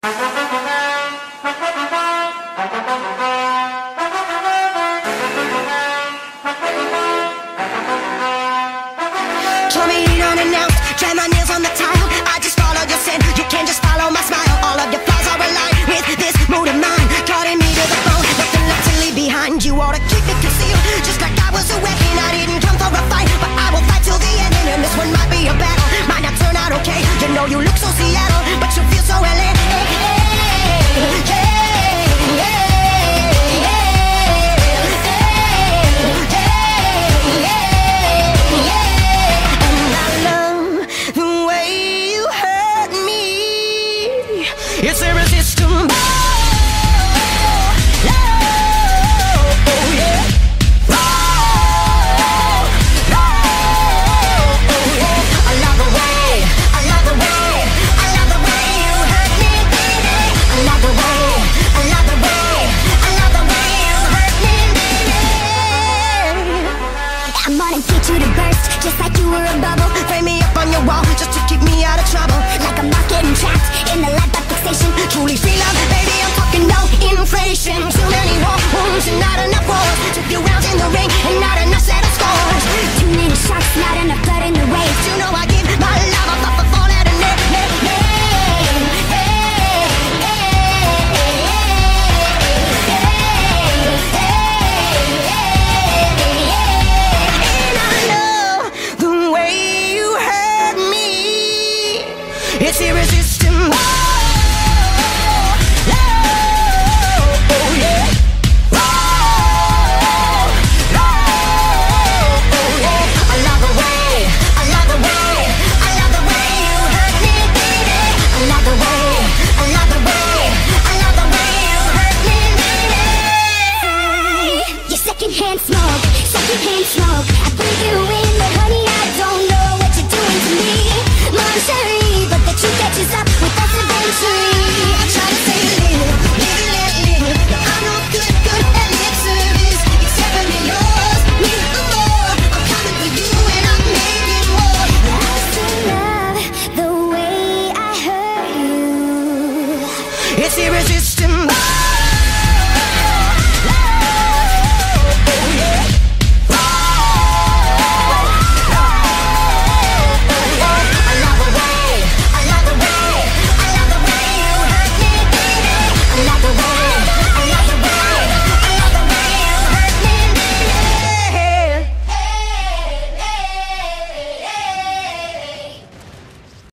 Show me it unannounced, try my nails on the tile. I just follow your scent, you can't just follow my smile. All of your flaws are aligned with this mood of mine. Calling me to the phone, nothing left to leave behind. You ought to keep it concealed, just like I was a weapon. I didn't come for a fight, but I will fight till the end. And this one might be a battle, might not turn out okay. You know you look so Seattle, but you feel so LA. It's irresistible. I'm gonna get you to burst, just like you were a bubble. Frame me up on your wall, just to keep me out of trouble. Like I'm not getting trapped in the light of fixation. Truly feel love, baby, I'm talking no inflation. Too many war wounds and not enough wars. Took you rounds in the ring and not enough settled scores. Too many shots, not enough blood in the waves. You know I give my love up off a fall at a net. It's irresistible. Secondhand smoke, I breathe you in, but honey, I don't know what you're doing to me. Montage, but the truth catches up with us eventually. I try to say little, but I'm no good at lip service. Except for yours, need the more. I'm coming for you and I'm making more. I still love the way I hurt you. It's irresistible.